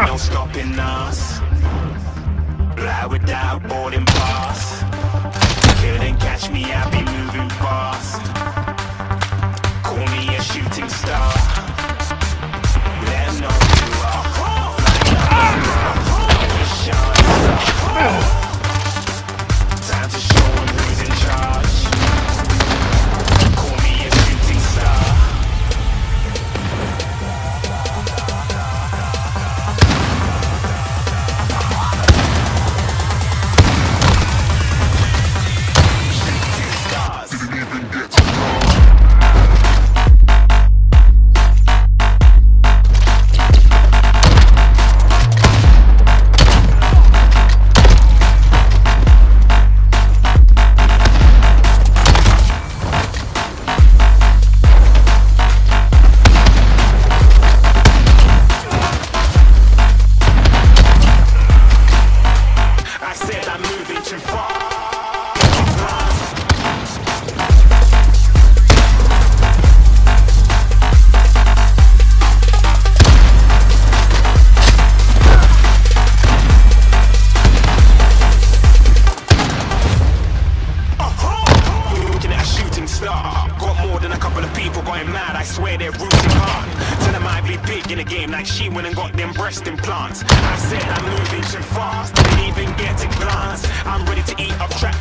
ain't no stopping us. Fly without boarding pass. Couldn't catch me, I be moving fast. Call me a shooting star. Let 'em know who you are. Flying up the star. Time to show 'em who's in charge. Call me a shooting star.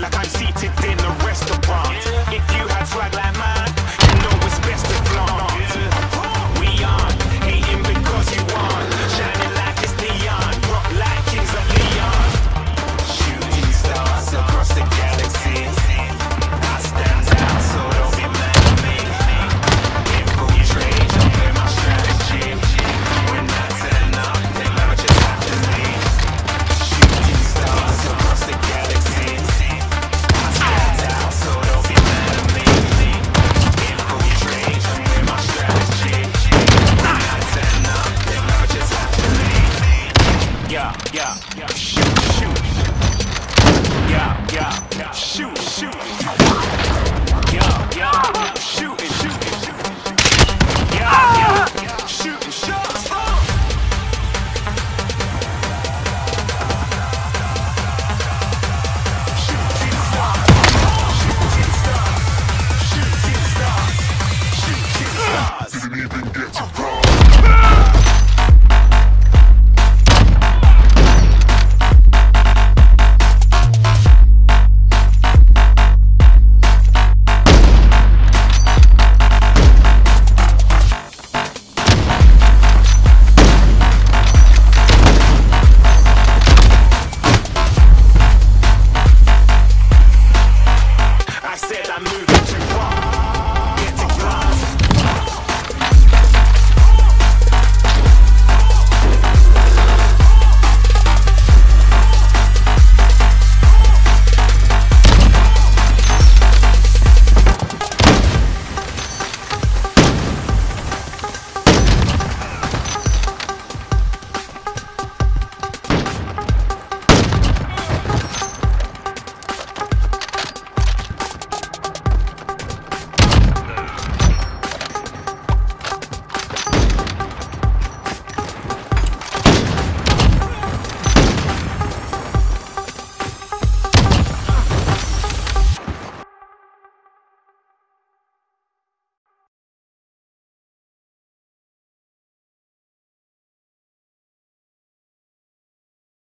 If you had swag like mine, you know it's best to flaunt.